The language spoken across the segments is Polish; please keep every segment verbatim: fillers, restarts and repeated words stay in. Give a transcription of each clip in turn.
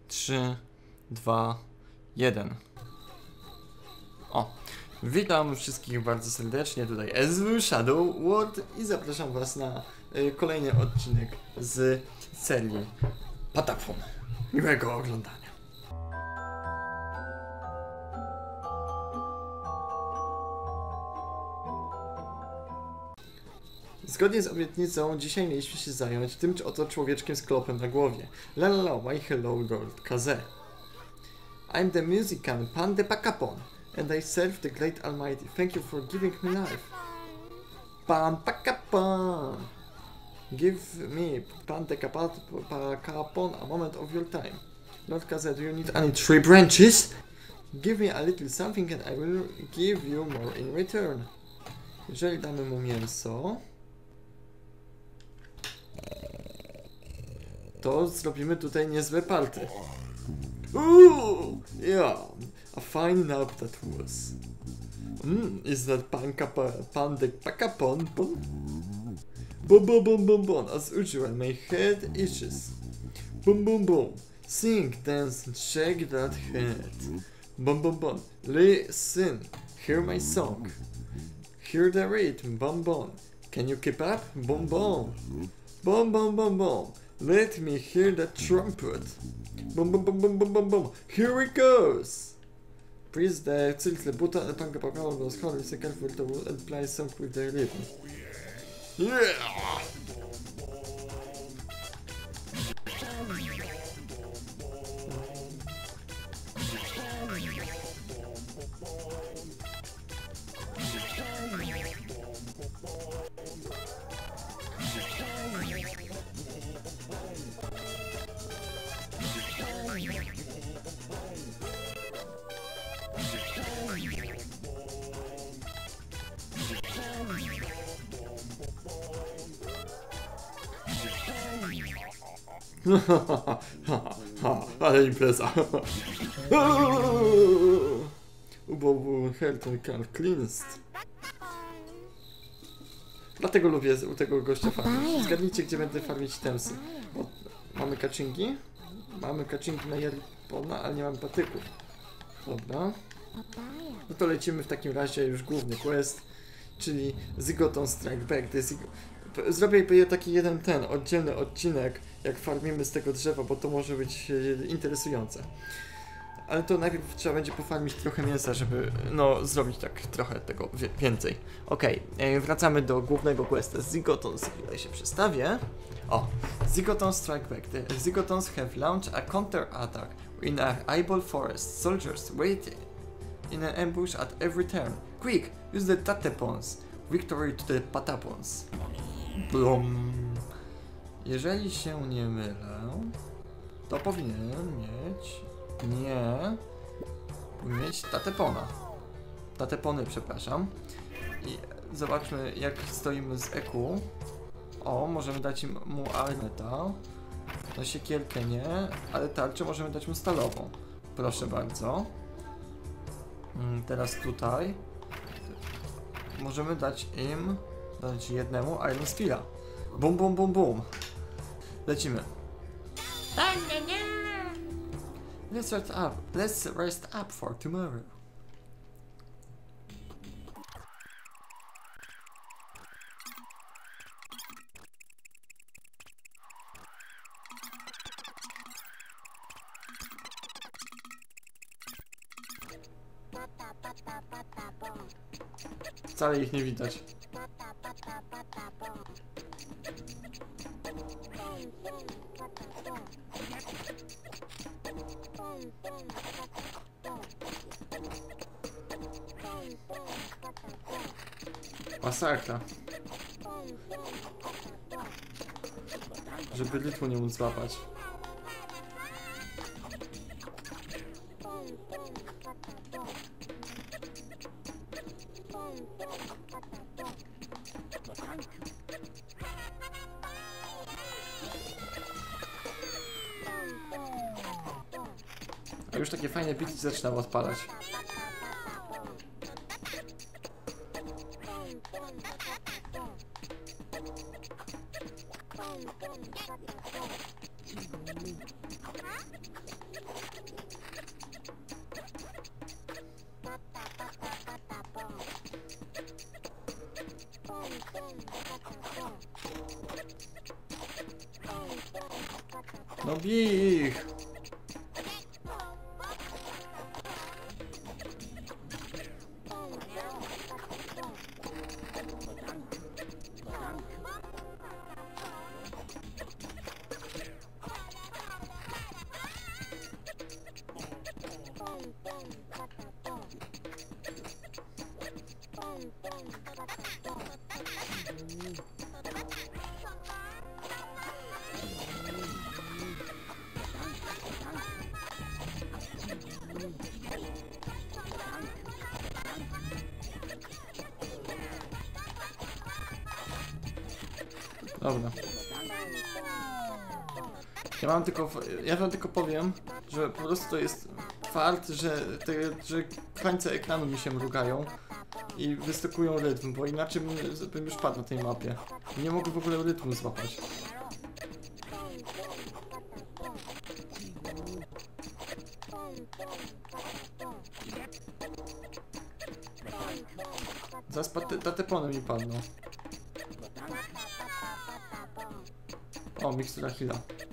trzy, dwa, jeden. O, witam wszystkich bardzo serdecznie, tutaj S W Shadow World i zapraszam was na y, kolejny odcinek z serii Patapon. Miłego oglądania. Zgodnie z obietnicą, dzisiaj mieliśmy się zająć tym oto człowieczkiem z klopem na głowie. La la la, why hello Gold Kaze. I'm the musician Pan de Pakapon, and I serve the great Almighty. Thank you for giving me life. Pan Pakapon! Give me, Pan de Pakapon, a moment of your time. Lord Kaze, do you need any tree branches? Give me a little something and I will give you more in return. Jeżeli damy mu mięso, to zrobimy tutaj niezłe party. Ooh, yeah, a fine nap that was. Mm, is that pan kapa, pan de pakapon pon? Boom boom boom boom boom, as usual my head itches. Boom boom boom, sing, dance and shake that head. Boom boom boom, listen, hear my song. Hear the rhythm, boom boom. Can you keep up? Boom boom. Boom boom boom boom. Let me hear the trumpet. Boom boom boom boom boom boom boom. Here it goes. Please the tilt button and tongue about all those colors and careful to and play song with the rhythm. Yeah. Ale impreza. Ubobu Herton Carl Cleansed. Dlatego lubię u tego gościa farmić. Zgadnijcie, gdzie będę farmić temsy. O, mamy kaczynki? Mamy kaczynki na Jaripona, ale nie mamy patyków. Dobra. No to lecimy w takim razie już główny quest, czyli Zygoton Strike Back. To jest... Zrobię taki jeden ten, oddzielny odcinek, jak farmimy z tego drzewa, bo to może być interesujące. Ale to najpierw trzeba będzie pofarmić trochę mięsa, żeby no zrobić tak trochę tego więcej. Okej, okay. Wracamy do głównego questa. Zygotons, chwilę się przestawię. O, Zygoton Strike Back. The Zygotons have launched a counter-attack in a eyeball forest. Soldiers wait in an ambush at every turn. Quick, use the Tatepons. Victory to the Patapons. Blum. Jeżeli się nie mylę, to powinien mieć... Nie... mieć Tatepona. Tatepony, przepraszam. I zobaczmy, jak stoimy z E Q. O, możemy dać im, mu armeta. No siekierkę nie, ale tarczę możemy dać mu stalową. Proszę bardzo. Teraz tutaj możemy dać im, dać jednemu Iron Speara. Bum, bum, bum, bum. Lecimy. Let's rest up. Let's rest up for tomorrow. Wcale ich nie widać. Masakra. Żeby rytmu nie móc złapać. A już takie fajne bity zaczynam odpalać. No bij ich! Dobra. Ja mam tylko, ja wam tylko powiem, że po prostu to jest fakt, że te że krańce ekranu mi się mrugają i wyskakują rytm, bo inaczej bym, bym już padł na tej mapie. Nie mogę w ogóle rytmu złapać. Zaraz tatepony mi padną. O, mikstura chwila.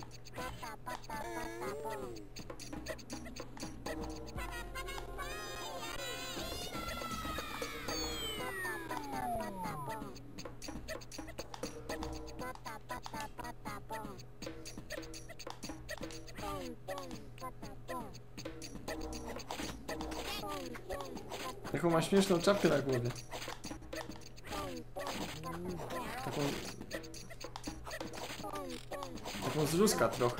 Jaką ma śmieszną czapkę na głowie. Taką... Taką z Ruska trochę.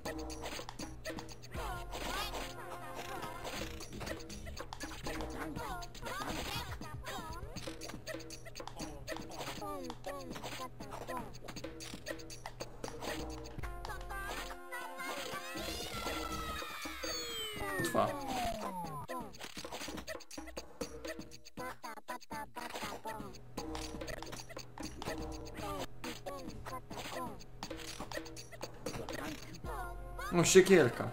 Trwa. No, siekierka.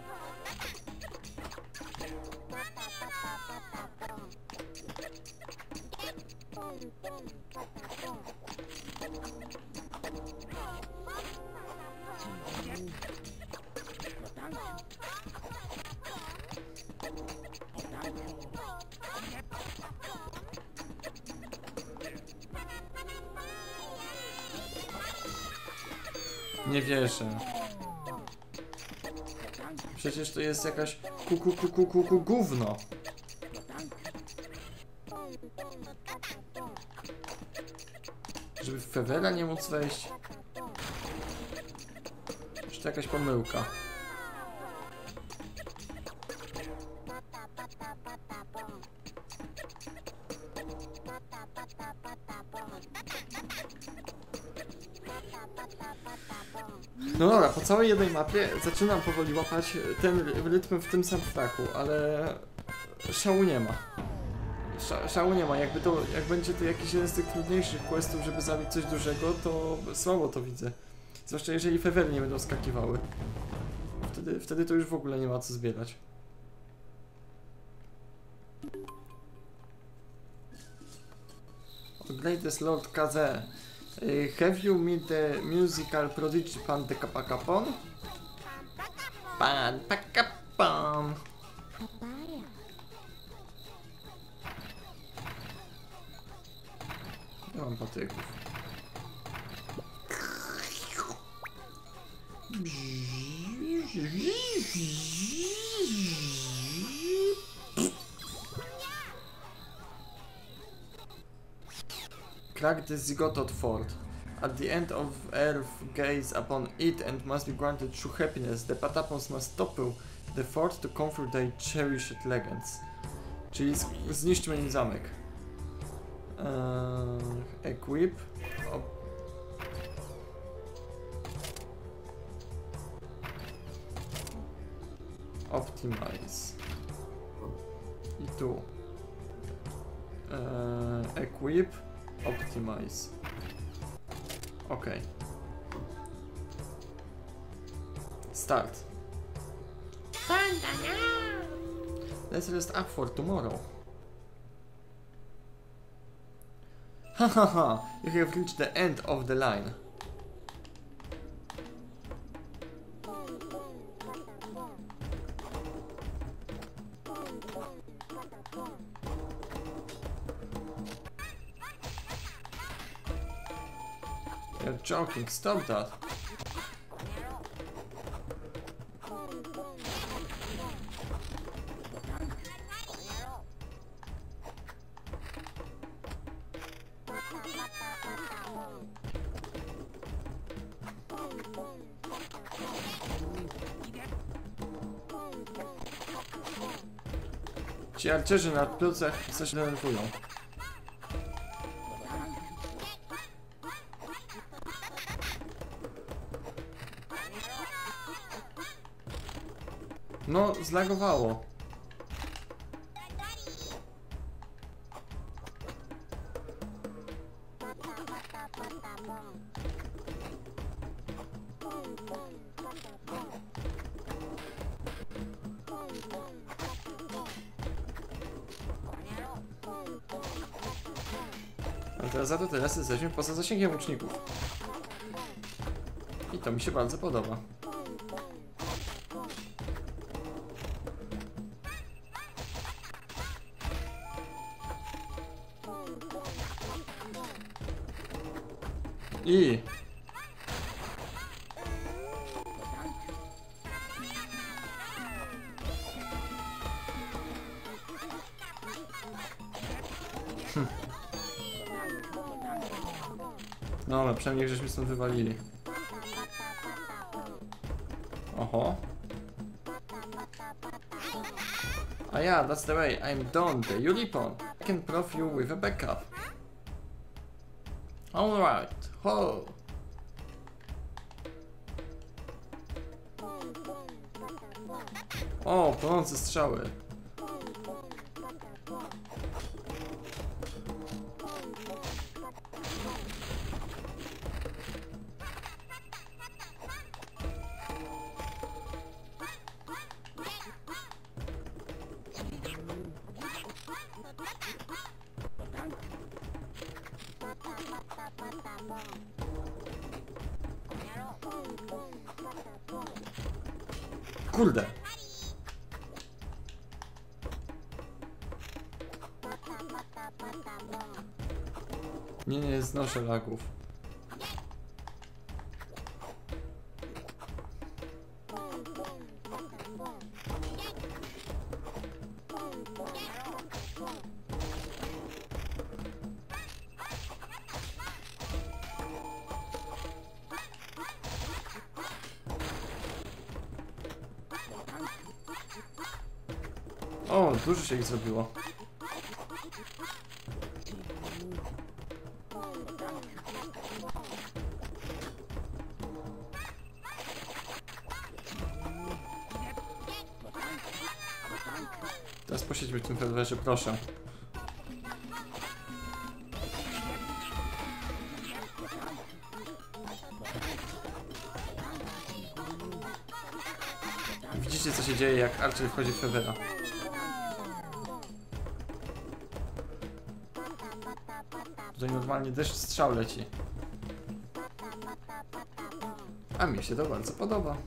Nie wierzę. Przecież to jest jakaś kuku kuku kuku gówno. Żeby w Fevera nie móc wejść. Czy to jakaś pomyłka? No dobra, po całej jednej mapie zaczynam powoli łapać ten rytm w tym soundtracku, ale szału nie ma. Sza, szału nie ma, jakby to, jak będzie to jakiś jeden z tych trudniejszych questów, żeby zabić coś dużego, to słabo to widzę. Zwłaszcza jeżeli fewery nie będą skakiwały. Wtedy, wtedy to już w ogóle nie ma co zbierać. Greatest Lord Kaze. Uh, have you met the musical prodigy Pan de Capacapon? Pan Pacapon. Nie mam patyków. Crack the Zigotot Fort. At the end of earth, gaze upon it and must be granted true happiness. The Patapons must topple the fort to comfort their cherished legends. Czyli zniszczmy im zamek. Uh, equip. Op Optimize. I tu. Uh, equip. Optimize. Okay. Start. Let's rest up for tomorrow. Hahaha, you have reached the end of the line. You're joking, stop that. Ci archerzy na plecach coś denerwują. No, zlagowało. A teraz za to teraz jesteśmy poza zasięgiem łuczników. I to mi się bardzo podoba. I... Hm. No, ale przynajmniej żeśmy stąd wywalili. Oho. A ja, that's the way, I'm done, the Yulipon. I can prof you with a backup. Alright, ho! O, płonące strzały. Kurde. Nie, nie znoszę lagów. O, dużo się ich zrobiło. Teraz posiedźmy w tym serwerze, proszę. Widzicie, co się dzieje, jak Archer wchodzi w serwera. Tutaj normalnie deszcz strzał leci. A mi się to bardzo podoba.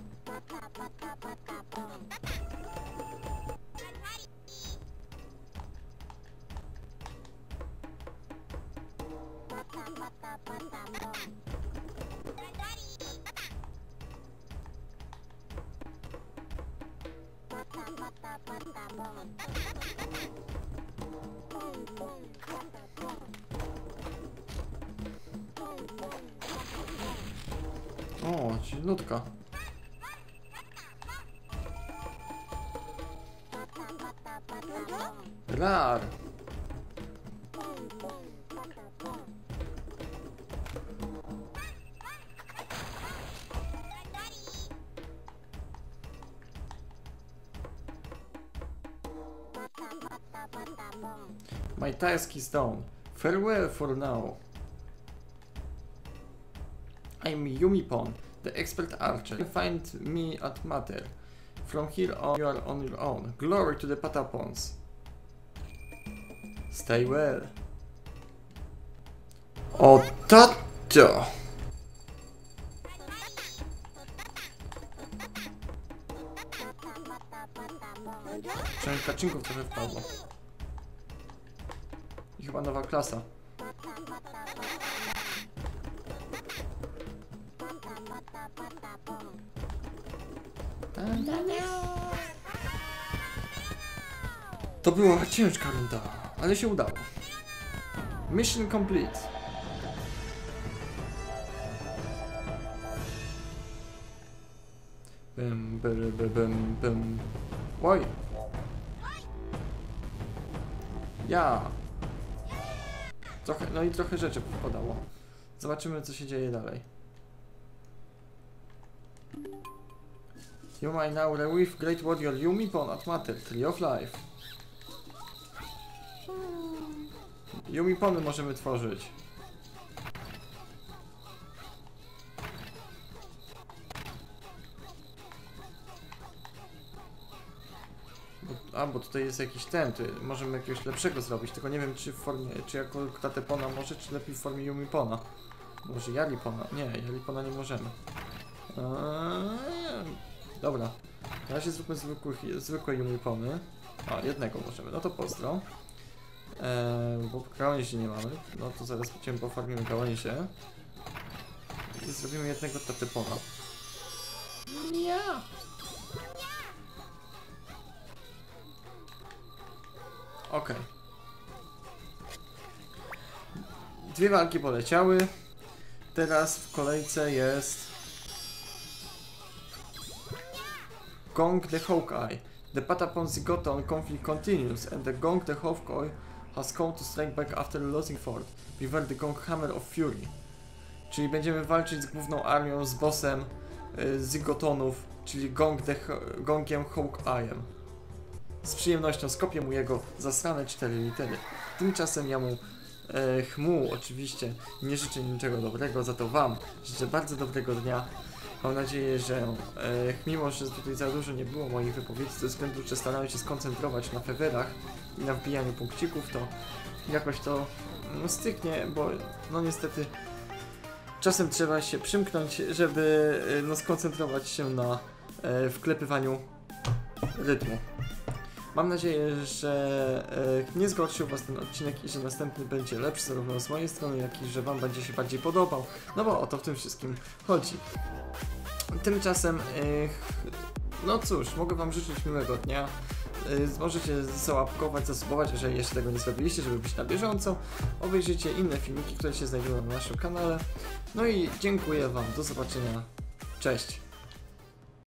O, cilutka. Rar. My task is done. Farewell for now. I'm Yumipon, the expert archer. Find me at Mater. From here on, you are on your own. Glory to the Patapons. Stay well. O tato! Przynajmniej kaczynków trochę wpadło. I chyba nowa klasa. To była ciężka runda, ale się udało. Mission complete. Bym, bym, bym, bym, bym. Oj! Ja! Trochę, no i trochę rzeczy podało. Zobaczymy, co się dzieje dalej. You may now revive Great Warrior Yumipon at Matter, Tree of Life. Yumipony możemy tworzyć. Bo, a, bo tutaj jest jakiś ten, to możemy jakiegoś lepszego zrobić, tylko nie wiem, czy w formie, czy jako Kratepona może, czy lepiej w formie Yumipona. Może Jaripona? Nie, Jaripona nie możemy. Eee, dobra. Na razie zróbmy zwykłych, zwykłe Yumipony. A, jednego możemy, no to pozdro. Eee, bo gałęzi nie mamy, no to zaraz będziemy pofarmimy gałęzie. I zrobimy jednego Kratepona. Ja. Okej. Okay. Dwie walki poleciały. Teraz w kolejce jest Gong the Hawkeye. The Patapon Zigoton conflict continues and the Gong the Hawkeye has come to strike back after losing fort. Beware the Gong Hammer of Fury. Czyli będziemy walczyć z główną armią, z bossem y, Zigotonów, czyli Gong the, Gongiem Hawkeye'em. Z przyjemnością skopię mu jego zasrane cztery litery. Tymczasem ja mu e, chmu oczywiście nie życzę niczego dobrego, za to wam życzę bardzo dobrego dnia. Mam nadzieję, że e, mimo, że tutaj za dużo nie było moich wypowiedzi, ze względu, że starałem się skoncentrować na fewerach i na wbijaniu punkcików, to jakoś to no, styknie, bo no niestety czasem trzeba się przymknąć, żeby no, skoncentrować się na e, wklepywaniu rytmu. Mam nadzieję, że e, nie zgorszył was ten odcinek i że następny będzie lepszy zarówno z mojej strony, jak i że wam będzie się bardziej podobał, no bo o to w tym wszystkim chodzi. Tymczasem, e, no cóż, mogę wam życzyć miłego dnia. E, możecie załapkować, zasubować, jeżeli jeszcze tego nie zrobiliście, żeby być na bieżąco. Obejrzyjcie inne filmiki, które się znajdują na naszym kanale. No i dziękuję wam, do zobaczenia, cześć!